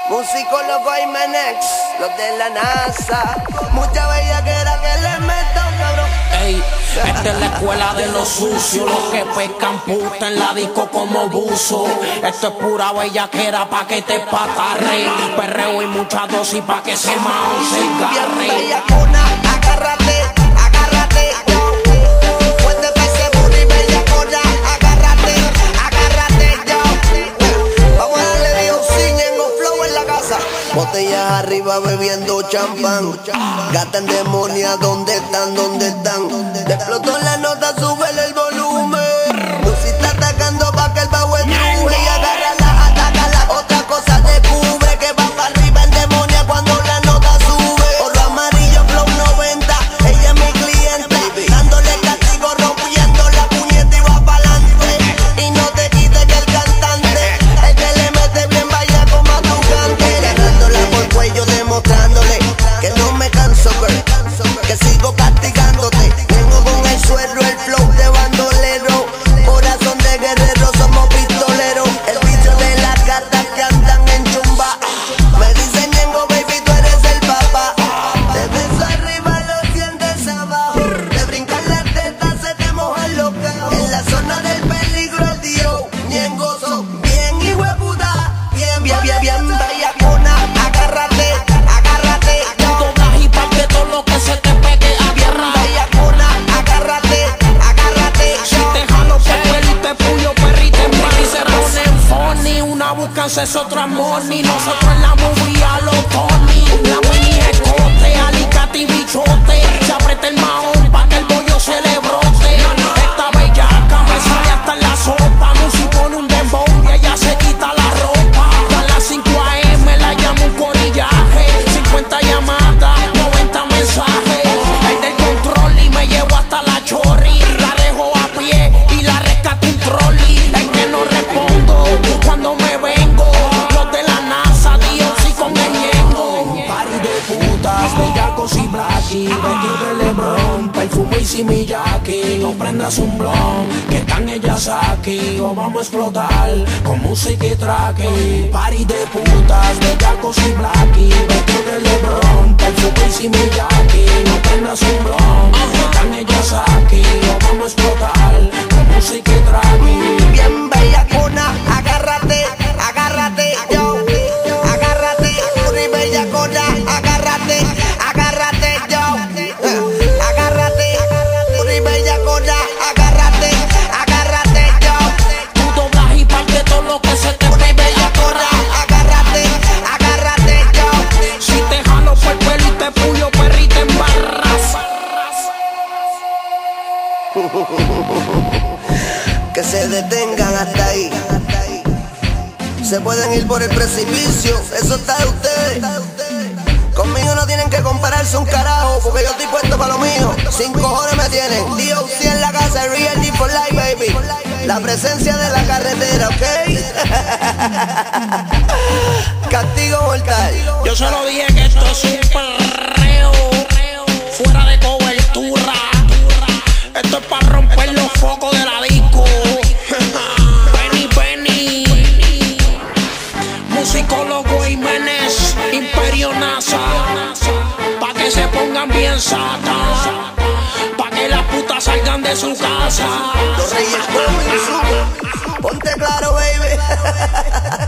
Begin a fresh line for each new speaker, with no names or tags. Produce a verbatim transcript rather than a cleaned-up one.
Musicólogo Jiménez, los de la NASA. Mucha bellaquera que le meto, cabrón.
Ey, esta es la escuela de los sucios, los que pescan puta en la disco como buzo. Esto es pura bellaquera pa' que te patarre, perreo y mucha dosis pa' que se mao se
Bien
garre.
bellacona, agárrate, agárrate, yo. Fuerte pa' ese booty, bellacona, agárrate, agárrate, yo. Vamos a darle Dios sin en un flow en la casa. Botellas arriba bebiendo champán. Gata endemonia, ¿dónde están? ¿Dónde están? Te explotó la nota, súbele el volumen. Lucy está atacando pa' que el bajo estruje. Y agárrala, atácala, otra cosa descubre. Que va pa' arriba endemonia cuando la nota sube. Oro amarillo, flow noventa, ella es mi cliente. Dándole castigo, rompiendo la puñeta y va pa'lante. Y no te quites que el cantante, el que le mete bien vaya como a tu cante. Agarrándola por cuello, demostrándole que no me canso, girl, que sigo castigándote. Vengo con el suelo, el flow de bandolero. Corazón de guerrero, somos pistoleros. El bicho de las gatas que andan en chumba. Me dicen Ñengo, baby, tú eres el papá. Te beso arriba, lo sientes abajo. Te brincan las tetas, se te mojan los cajos. En la zona del peligro, el tío Ñengo son bien hijueputa. Bien, bien, bien, bien bellacona. Agárrate, agárrate, yo.
Doblas y parte todo lo que se te pegue a tierra.
Bellacona, agárrate, agárrate,
Si
yo.
te jalo por pelo y te puyo, perrito en bar y se ponen funny. Una buscan sexo, otra money. Nosotros en la movie a los Tony. La mini escote, alicate y bichote. Se aprieta el mahón pa' que el bollo se le brote. Esta bellaca me sale hasta en la sopa. Musi pone un dembow y ella se quita la ropa. A las cinco a eme la llamo un corillaje. cincuenta llamadas, noventa mensajes. El del control y me llevo hasta la chorri. La dejo a pie y la rescato un trolley. Es que no respondo cuando me vengo. Los de la NASA, Dios y con el Ñengo. Party de putas, bellacos y blackie. Vestido de Lebron, perfume y simillaki. No prendas un blon, que están ellas aquí. O vamos a explotar con música y tracking. Party de putas, bellacos y blackie. Vestido de Lebron, perfume y simillaki. No prendas un blon, que están ellas aquí. O vamos a explotar con música y tracking.
Bien bellacona, agárrate, agárrate, yo. Agárrate, puri bellacona, agárrate, agárrate, yo. Agárrate, puri bellacona, agárrate, agárrate, yo.
Tú doblas y parte todo lo que se te pegue a
Bellacona,
tierra.
agárrate, agárrate, yo.
Si te jalo por el pelo y te puyo, perrito en barras.
Que se detengan hasta ahí. Se pueden ir por el precipicio, eso está de ustedes. Conmigo no tienen que compararse un carajo, porque yo estoy puesto para lo mío. Sin cojones me tienen. D O C en la casa, Real D for Life, baby. La presencia de la carretera, ¿ok? Castigo mortal.
Yo se lo dije que esto es un perreo fuera de cobertura. Esto es para romper los focos de la disco. Penny, Penny. Musicólogo Jiménez, Imperio NASA. Pa' que se pongan bien satas. Pa' que las putas salgan de su casa.
Los reyes comen su. Ponte claro, baby.